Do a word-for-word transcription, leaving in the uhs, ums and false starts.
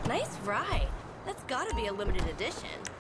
Nice ride. That's gotta be a limited edition.